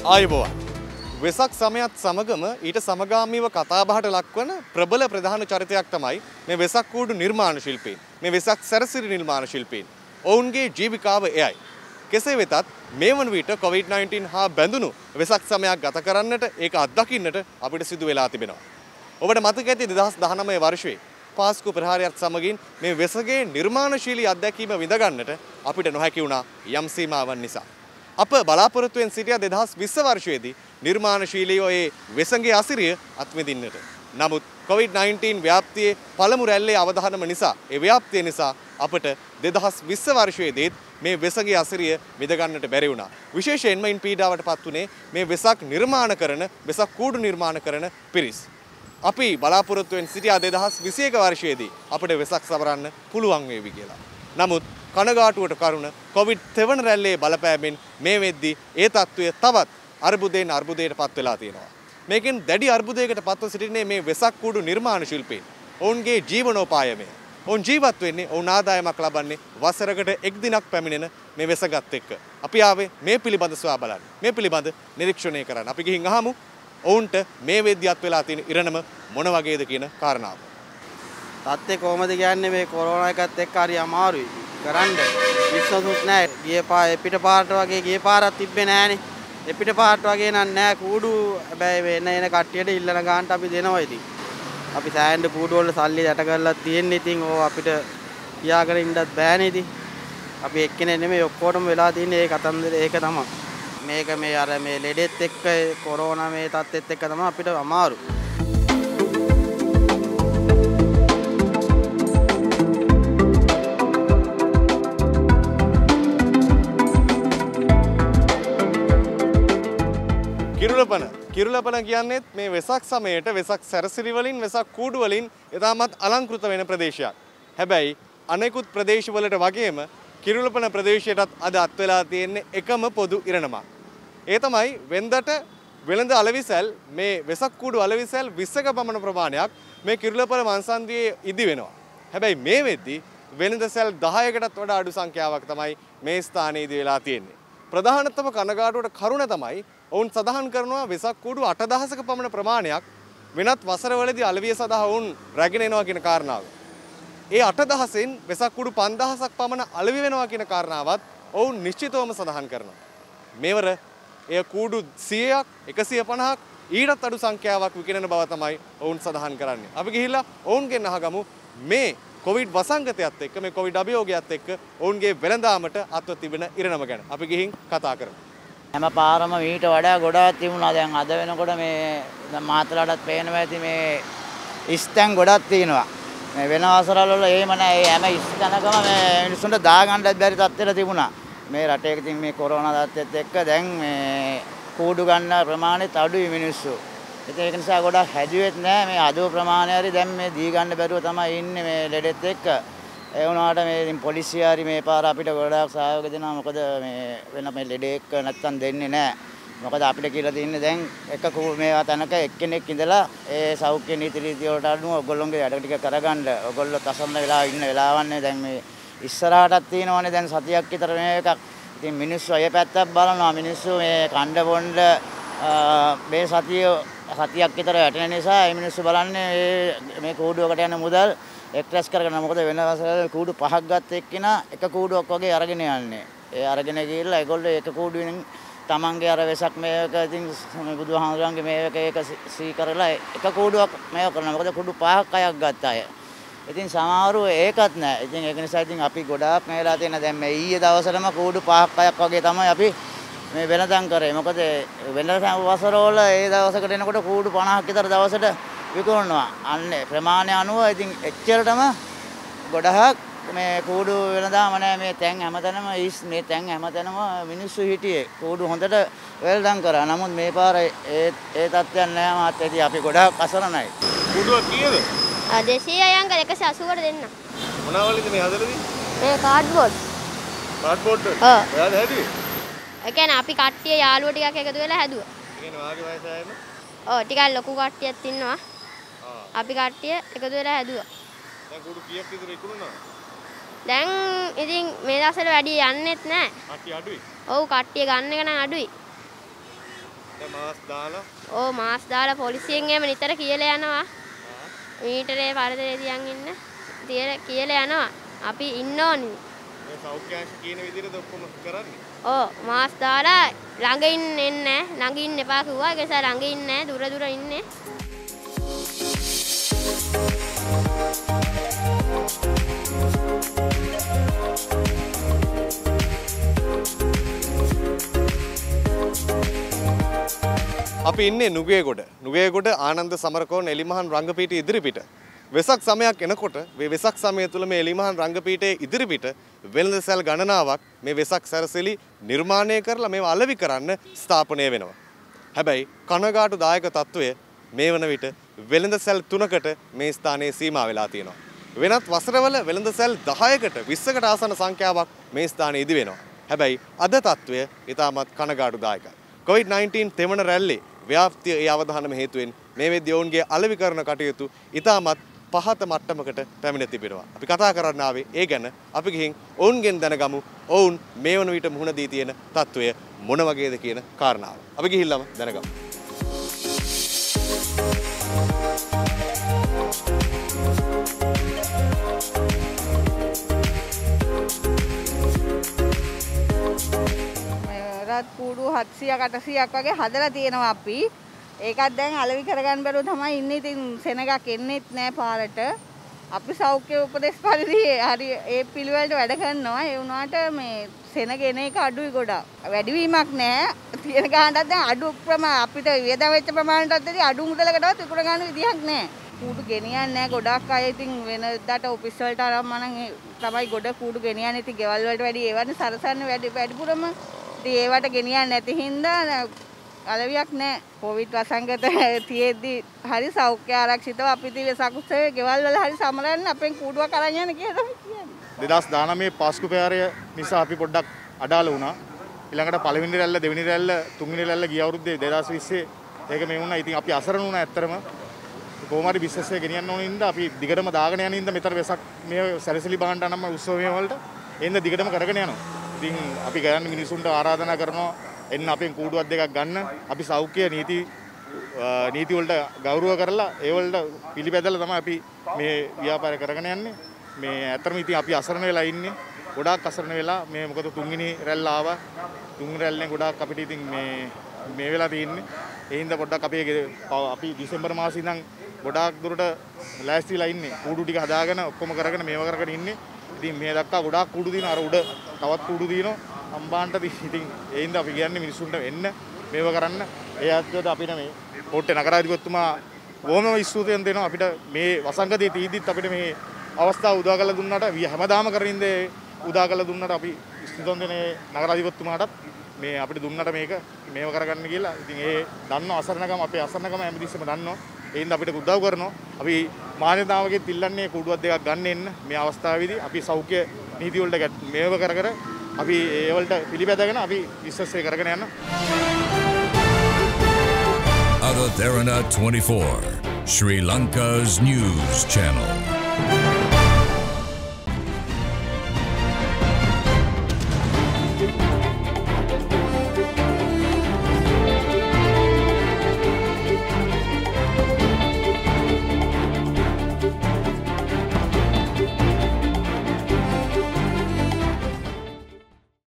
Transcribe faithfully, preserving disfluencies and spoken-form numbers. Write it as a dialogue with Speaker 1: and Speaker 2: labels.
Speaker 1: ආයුබෝවන්. වෙසක් සමයත් සමගම ඊට සමගාමීව කතාබහට ලක්වන ප්‍රබල ප්‍රධාන චරිතයක් තමයි මේ වෙසක් කූඩු නිර්මාණ ශිල්පීන්. මේ වෙසක් සැරසිලි නිර්මාණ ශිල්පීන්. ඔවුන්ගේ ජීවිකාව එයයි. කෙසේ වෙතත් මේ වන විට කොවිඩ් නයින්ටීන් හා බැඳුණු වෙසක් සමයක් ගත කරන්නට ඒක අත්දකින්නට අපිට සිදු වෙලා තිබෙනවා. ඔබට මතක ඇති දෙදහස් දහනවය වර්ෂයේ පාස්කු ප්‍රහාරයත් සමගින් මේ වෙසගේ නිර්මාණශීලී අත්දැකීම විඳ ගන්නට අපිට නොහැකි වුණා යම් සීමාවන් නිසා. අප බලාපොරොත්තුවෙන් සිටිය දෙදහස් විස්ස වර්ෂයේදී නිර්මාණශීලීව ඒ වෙසගේ අසිරිය අත්විඳින්නට. නමුත් කොවිඩ් නයින්ටීන් ව්‍යාප්තියේ පළමු රැල්ලේ අවධානම නිසා ඒ ව්‍යාප්තිය නිසා අපට දෙදහස් විස්ස වර්ෂයේදීත් මේ වෙසගේ අසිරිය විඳ ගන්නට බැරි වුණා. විශේෂයෙන්ම ඉන් පීඩාවටපත් උනේ මේ වෙසක් නිර්මාණ කරන වෙසක් කූඩු නිර්මාණ කරන පිරිස්. අපි බලාපොරොත්තුවෙන් සිටියා දෙදහස් විසිඑක වර්ෂයේදී අපිට වෙසක් සවරන්න පුළුවන් වේවි කියලා. නමුත් කනගාටුවට කරුණ කොවිඩ් තෙවන රැල්ලේ බලපෑමෙන් මේ වෙද්දී ඒ තත්ත්වය තවත් අර්බුදයෙන් අර්බුදයට පත් වෙලා තියෙනවා. මේකෙන් දැඩි අර්බුදයකට පත්ව සිටින්නේ මේ වෙසක් කූඩු නිර්මාණ ශිල්පීන්. ඔවුන්ගේ ජීවනෝපායමය. ඔවුන් ජීවත් වෙන්නේ ඔවුන් ආදායමක් ලබන්නේ වසරකට එක් දිනක් පැමිණෙන මේ වෙසගත් එක්ක. අපි ආවේ මේ පිළිබඳ සොයා බලන්න. මේ පිළිබඳ නිරීක්ෂණය කරන්න. අපි ගිහින් අහමු ඔවුන්ට මේ වෙද්දියත් වෙලා තියෙන ඉරණම මොන වගේද කියන කාරණාව.
Speaker 2: තත්ත්වය කොහොමද කියන්නේ මේ කොරෝනා එකත් එක්ක හරි අමාරුයි. කරන්න විශ්වාසුත් නැහැ. ගියේ පාර පිට පාරට වගේ ගියේ පාරක් තිබ්බේ නැහනේ. පිට පාරට වගේ නන් නැහැ කූඩු. හැබැයි එන එන කට්ටියට ඉල්ලන ගානට අපි දෙනවා ඉතින්. අපි සෑහෙන කූඩු වල සල්ලි යට කරලා තියෙන්නේ. ඉතින් ඕව අපිට කියාගෙන ඉන්නත් බෑනේ ඉතින්. අපි එක්කෙනෙක් නෙමෙයි ඔක්කොටම වෙලා තියෙන්නේ ඒ කතන්දරේ ඒක තමයි. මේක මේ අර මේ ලෙඩෙත් එක්ක කොරෝනා මේ තත්ත්වෙත් එක්ක තමයි අපිට අමාරු.
Speaker 1: කිරුළපන කිරුළපන කියන්නේත් මේ වෙසක් සමයට වෙසක් සැරසිලි වලින් වෙසක් කූඩු වලින් එදාමත් අලංකෘත වෙන ප්‍රදේශයක්. හැබැයි අනෙකුත් ප්‍රදේශවලට වගේම කිරුළපන ප්‍රදේශයටත් අද අත් වෙලා තියෙන්නේ එකම පොදු ඉරණමක්. ඒ තමයි වෙන්දට වෙළඳ අලවිසැල් මේ වෙසක් කූඩු අලවිසැල් විස්සක පමණ ප්‍රමාණයක් මේ කිරුළපන මංසන්ධියේ ඉදි වෙනවා. හැබැයි මේ වෙද්දී වෙළඳ සැල් දහයකටත් වඩා අඩු සංඛ්‍යාවක් තමයි මේ ස්ථානයේ ඉදි වෙලා තියෙන්නේ. ප්‍රධානතම කනගාටුවට කරුණ තමයි ඔවුන් සඳහන් කරනවා වෙසක් කූඩු අටදහසක පමණ ප්‍රමාණයක් වෙනත් වසරවලදී අලවිය සඳහා ඔවුන් රැගෙන එනවා කියන කාරණාව. ඒ අටදහසෙන් වෙසක් කූඩු පන්දහසක් පමණ අලවි වෙනවා කියන කාරණාවත් ඔවුන් නිශ්චිතවම සඳහන් කරනවා. මේවර එය කූඩු සියයක් එකසිය පනහක් ඊටත් අඩු සංඛ්‍යාවක් විකිණෙන බව තමයි ඔවුන් සඳහන් කරන්නේ. අපි ගිහිල්ලා ඔවුන්ගෙන් අහගමු මේ කොවිඩ් වසංගතයත් එක්ක මේ කොවිඩ් අභියෝගයත් එක්ක ඔවුන්ගේ වෙළඳාමට අත්ව තිබෙන ඉරණම ගැන අපි ගිහින් කතා කරමු.
Speaker 3: හැම පාරම මීට වඩා ගොඩාක් තිබුණා. දැන් අද වෙනකොට මේ දැන් මාතලටත් පේනවා ඇති මේ ඉස්තැන් ගොඩක් තියෙනවා. මේ වෙන වසරවල වල එහෙම නැහැ. ඒ හැම ඉස්තැනකම මේ මිනිස්සුන්ට දාගන්නත් බැරි තත්ත්වෙට තිබුණා. මේ රටේ ඉතින් මේ කොරෝනා තත්ත්වෙත් එක්ක දැන් මේ කූඩු ගන්න ප්‍රමාණයත් අඩුයි මිනිස්සු. ඒක නිසා ගොඩක් හැදුවෙත් නැහැ. මේ අඩුව ප්‍රමාණය හරි දැන් මේ දී ගන්න බැරුව තමයි ඉන්නේ මේ ලෙඩෙත් එක්ක. ඒ වුණාට මේ ඉතින් පොලිසිය හරි මේ පාර අපිට ගොඩාක් සහයෝගය දෙනවා. මොකද මේ වෙන මේ ලෙඩෙක් නැත්තම් දෙන්නේ නැහැ. මොකද අපිට කියලා තියෙන්නේ දැන් එක මේවා තැනක එක්කෙනෙක් ඉඳලා ඒ සෞඛ්‍ය නීති රීති වලට අනුව ඔයගොල්ලෝගේ වැඩ ටික කරගන්න. ඔයගොල්ලෝ තසන්න වෙලා ඉන්න වෙලාවන්නේ දැන් මේ ඉස්සරහටත් තියෙනවනේ දැන් සතියක් විතර මේ එකක්. ඉතින් මිනිස්සු අය පැත්තක් බලනවා. මිනිස්සු මේ කණ්ඩ බොණ්ඩ මේ සතිය සතියක් විතර වැටෙන නිසා මේ මිනිස්සු බලන්නේ මේ කූඩුවකට යන මුදල් එක්ස්ට්‍රස් කරගෙන. මොකද වෙන වසරේ කූඩු පහක් ගත්ත එක්කිනා එක කූඩුවක් වගේ අරගෙන යන්නේ. ඒ අරගෙන ගිහිල්ලා ඒගොල්ලෝ එක කූඩුවෙන් තමන්ගේ අර වෙසක් මේක ඉතින් බුදුහාමුදුරන්ගේ මේක ඒක සී කරලා එක කූඩුවක් මේක කරනවා. මොකද කූඩු පහක් අයක් ගත්ත අය. ඉතින් සමහරව ඒකත් නැහැ. ඉතින් ඒක නිසා ඉතින් අපි ගොඩාක් මේලා තියෙන දැන් මේ ඊයේ දවසටම කූඩු පහක් අයක් වගේ තමයි අපි මේ වෙනදම් කරේ. මොකද වෙන වසරවල ඒ දවසකට එනකොට කූඩු පනහක් විතර දවසට විකුණනවා. අන්නේ ප්‍රමාණය අනුව ඉතින් එච්චරටම ගොඩක් මේ කූඩු වෙනදාම නැහැ. මේ තැන් හැමතැනම ඉස් මේ තැන් හැමතැනම මිනිස්සු හිටියේ. කූඩු හොඳට වෙල්දම් කරා. නමුත් මේ පාර ඒ ඒ තත්ත්වයක් නැහැ මාත්. ඉතින් අපි ගොඩක් අසරණයි.
Speaker 1: කූඩුව කීයද?
Speaker 4: දෙසිය අයංගල එකසිය අසූවට දෙන්න.
Speaker 1: මොනවලද මේ හදලා තියෙන්නේ?
Speaker 4: මේ කාඩ්බෝඩ්.
Speaker 1: කාඩ්බෝඩ් වල?
Speaker 4: ඔව්.
Speaker 1: ඔයාද හැදුවේ?
Speaker 4: ඒ කියන්නේ අපි කට්ටිය යාළුවෝ ටිකක් එකතු වෙලා හැදුවා.
Speaker 1: ඒ කියන්නේ වාගේ වයස අයම?
Speaker 4: ඔව් ටිකක් ලොකු කට්ටියක් ඉන්නවා. ආ. අපි කට්ටිය එකතු වෙලා හැදුවා.
Speaker 1: දැන් කූඩු කීයක් විතර ඉක්ුණා?
Speaker 4: දැන් ඉතින් මේ දවස්වල වැඩි යන්නෙත් නැහැ.
Speaker 1: කට්ටිය අඩුයි.
Speaker 4: ඔව් කට්ටිය ගන්න එක නම් අඩුයි.
Speaker 1: දැන් මාස් දාලා
Speaker 4: ඕ මාස් දාලා පොලිසියෙන් එහෙම නිතර කියලා යනවා. මීටරේ පරතරේ තියන් ඉන්න. තියලා කියලා යනවා. අපි ඉන්න ඕනි.
Speaker 1: මේ සෞඛ්‍යාංශ කියන විදිහට ඔක්කොම කරන්නේ.
Speaker 4: ඕ මාස් දාලා ළඟ ඉන්න එන්නේ ළඟ ඉන්න එපා කිව්වා. ඒක නිසා ළඟ ඉන්නේ දුර දුර ඉන්නේ.
Speaker 1: අපි ඉන්නේ නුගේගොඩ. නුගේගොඩ ආනන්ද සමරකෝන් එලිමහන් රංගපීඨ ඉදිරිපිට. වෙසක් සමයක් එනකොට මේ වෙසක් සමය තුල මේ එලිමහන් රංගපීඨයේ ඉදිරිපිට වෙළඳසැල් ගණනාවක් මේ වෙසක් සැරසිලි නිර්මාණය කරලා මේව අලෙවි කරන්න ස්ථාපනය වෙනවා. හැබැයි කනගාටුදායක තත්වය මේ වන විට වෙළඳසැල් තුනකට මේ ස්ථානයේ සීමා වෙලා තියෙනවා. වෙනත් වසරවල වෙළඳසැල් දහයකට විස්සකට ආසන්න සංඛ්‍යාවක් මේ ස්ථානයේ ඉදි වෙනවා. හැබැයි අද තත්වය ඉතාමත් කනගාටුදායකයි. කොවිඩ් නයින්ටීන් තෙවන රැල්ලේ ව්‍යාප්තිය ඒ අවධානම හේතුවෙන් මේ වෙද්දී ඔවුන්ගේ අලෙවිකරණ කටයුතු ඉතාමත් පහත මට්ටමකට පැමිණ තිබෙනවා. අපි කතා කරන්න ආවේ ඒ ගැන. අපි ගිහින් ඔවුන්ගෙන් දැනගමු ඔවුන් මේ වන විට මුහුණ දී තියෙන තත්වය මොන වගේද කියන කාරණාව. අපි ගිහිල්ලාම දැනගමු.
Speaker 5: කූඩු හත්සියයක් අටසියයක් වගේ හදලා තියෙනවා අපි. ඒකත් දැන් අලෙවි කරගන්න බැරුව තමයි ඉන්නේ. ඉතින් සෙනගක් එන්නෙත් නෑ පාරට. අපි සෞඛ්‍ය උපදෙස් පරිදි හරි ඒ පිළිවෙලට වැඩ කරනවා. ඒ වුණාට මේ සෙනග එන එක අඩුයි ගොඩක්. වැඩිවීමක් නෑ. තියෙන ගානටත් දැන් අඩු ප්‍රමාණ අපිට වියදම් වෙච්ච ප්‍රමාණයටත් අඩු මුදලකටවත් විකුණ ගන්න විදිහක් නෑ. කූඩු ගෙනියන්නේ නෑ ගොඩක් අය. ඉතින් වෙනදාට ඔෆිස් වලට අරන් මනම් තමයි ගොඩ කූඩු ගෙනියන්නේ. ඉතින් ගෙවල් වලට වැඩි ඒවනේ සරසන්නේ වැඩි වැඩිපුරම. ඒවට ගෙනියන්නේ නැති හින්දා අලවියක් නැහැ. කොවිඩ් වසංගත තියෙද්දි හරි සෞඛ්‍ය ආරක්ෂිතව අපි ඉතින් වෙසක් උත්සවයේ ගෙවල් වල හරි සමරන්න අපෙන් කූඩුවක් අරන් යන්න කියලා තමයි කියන්නේ.
Speaker 6: දෙදාස් දානමේ පාස්කු පෙරය නිසා අපි පොඩ්ඩක් අඩාල වුණා. ඊළඟට පළවෙනි රැල්ල දෙවෙනි රැල්ල තුන්වෙනි රැල්ල ගිය අවුරුද්දේ දෙදාස් විස්සේ ඒක මේ වුණා. ඉතින් අපි අසරණ වුණා ඇත්තරම. කොහොම හරි බිස්නස් එක ගෙනියන්න ඕන හින්දා අපි දිගටම දාගෙන යන හින්දා මෙතන වෙසක් මේ සැරසිලි බහන්න නම් උත්සවය වලට එන්න දිගටම කරගෙන යනවා. ඉතින් අපි ගයන්න මිනිසුන්ට ආරාධනා කරනවා එන්න අපෙන් කූඩුවක් දෙකක් ගන්න. අපි සෞඛ්‍ය නීති නීති වලට ගෞරව කරලා ඒ වලට පිළිපැදලා තමයි අපි මේ ව්‍යාපාරය කරගෙන යන්නේ. මේ ඇත්තටම ඉතින් අපි අසරණ වෙලා ඉන්නේ. ගොඩාක් අසරණ වෙලා මේ මොකද තුන්වෙනි රැල්ල ආවා. තුන්වෙනි රැල්ලෙන් ගොඩාක් අපිට ඉතින් මේ මේ වෙලා තියෙන්නේ. ඒ හින්දා පොඩ්ඩක් අපි අපි දෙසැම්බර් මාසේ ඉඳන් ගොඩාක් දුරට ලෑස්ති වෙලා ඉන්නේ. කූඩු ටික හදාගෙන ඔක්කොම කරගෙන මේව කරගෙන ඉන්නේ. ඉතින් මේ දක්වා ගොඩාක් කූඩු දිනන අර උඩ තවත් කූඩු දිනනවා අම්බාන්ට. ඉතින් ඒ හින්දා අපි කියන්නේ මිනිස්සුන්ට එන්න මේව කරන්න. ඒ අත්‍යවද අපිට මේ කෝට්ටේ නගරාධිපතිතුමා බොහොම ස්තුතියෙන් දෙනවා අපිට මේ වසංගතයේ තීදිත් අපිට මේ අවස්ථාව උදා කරලා දුන්නාට හැමදාම කරමින්ද උදා කරලා දුන්නාට අපි ස්තුතිවන්ත වෙන්නේ නගරාධිපතිතුමාටත් මේ අපිට දුන්නාට මේක මේව කරගන්න කියලා. ඉතින් ඒ දන්නව අසරණකම අපේ අසරණකම හැමදෙස්සෙම දන්නවා. ඒ හින්දා අපිට උදව් කරනවා. අපි මානවතාවගේ තිල්ලන්නේ කූඩුවක් දෙකක් ගන්න එන්න මේ අවස්ථාවේදී අපි සෞඛ්‍ය නීති වලට මේව කර කර අපි ඒ වලට පිළිපැදගෙන අපි විශ්වාස කරගෙන යනවා.
Speaker 7: Adatharana twenty-four, Sri Lanka's news channel.